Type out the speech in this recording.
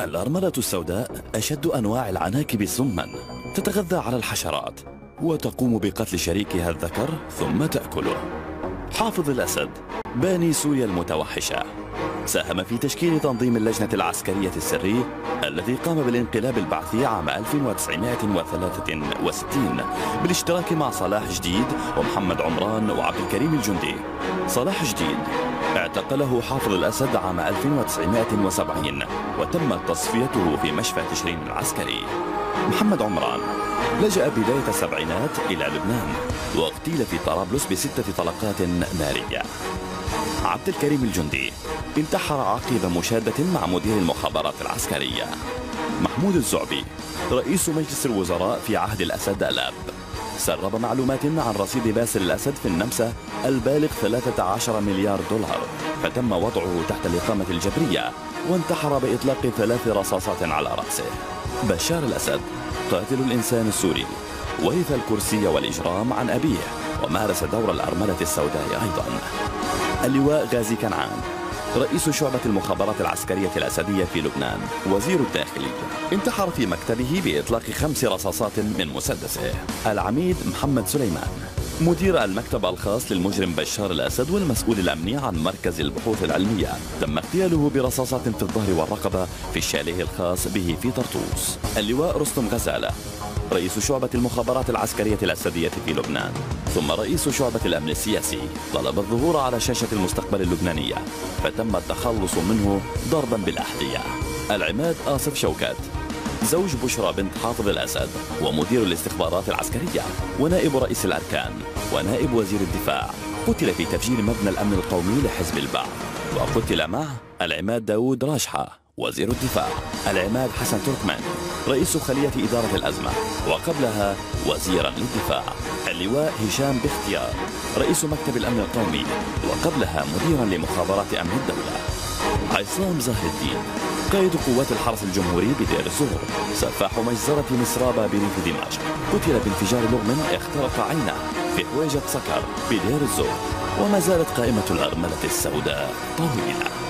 الأرملة السوداء أشد أنواع العناكب سماً، تتغذى على الحشرات وتقوم بقتل شريكها الذكر ثم تأكله. حافظ الأسد باني سوريا المتوحشة ساهم في تشكيل تنظيم اللجنة العسكرية السري الذي قام بالانقلاب البعثي عام 1963 بالاشتراك مع صلاح جديد ومحمد عمران وعبد الكريم الجندي. صلاح جديد اعتقله حافظ الأسد عام 1970 وتمت تصفيته في مشفى تشرين العسكري. محمد عمران لجأ بداية السبعينات إلى لبنان واغتيل في طرابلس ب6 طلقات نارية. عبد الكريم الجندي انتحر عقب مشادة مع مدير المخابرات العسكرية. محمود الزعبي رئيس مجلس الوزراء في عهد الأسد الأب سرب معلومات عن رصيد باسل الأسد في النمسا البالغ 13 مليار دولار، فتم وضعه تحت الإقامة الجبرية وانتحر بإطلاق 3 رصاصات على رأسه. بشار الأسد قاتل الإنسان السوري ورث الكرسي والإجرام عن أبيه ومارس دور الأرملة السوداء أيضا. اللواء غازي كنعان رئيس شعبة المخابرات العسكرية الأسدية في لبنان وزير الداخلية انتحر في مكتبه بإطلاق 5 رصاصات من مسدسه. العميد محمد سليمان مدير المكتب الخاص للمجرم بشار الأسد والمسؤول الأمني عن مركز البحوث العلمية تم اغتياله برصاصات في الظهر والرقبة في الشاليه الخاص به في طرطوس. اللواء رستم غزالة رئيس شعبة المخابرات العسكرية الأسدية في لبنان ثم رئيس شعبة الأمن السياسي طلب الظهور على شاشة المستقبل اللبنانية فتم التخلص منه ضربا بالأحذية. العماد آصف شوكات زوج بشرى بنت حافظ الأسد ومدير الاستخبارات العسكرية ونائب رئيس الأركان ونائب وزير الدفاع قتل في تفجير مبنى الأمن القومي لحزب البعث. وقتل معه العماد داود راشحة وزير الدفاع، العماد حسن تركمان رئيس خلية إدارة الأزمة وقبلها وزيرا للدفاع، اللواء هشام باختيار رئيس مكتب الأمن القومي وقبلها مديرا لمخابرات أمن الدولة. عصام زهر الدين قائد قوات الحرس الجمهوري بدير الزور سفاح مجزرة مصرابة بريف دمشق قتل بانفجار لغم اخترق عينه في حويجة سكر بدير الزور. وما زالت قائمة الأرملة السوداء طويلة.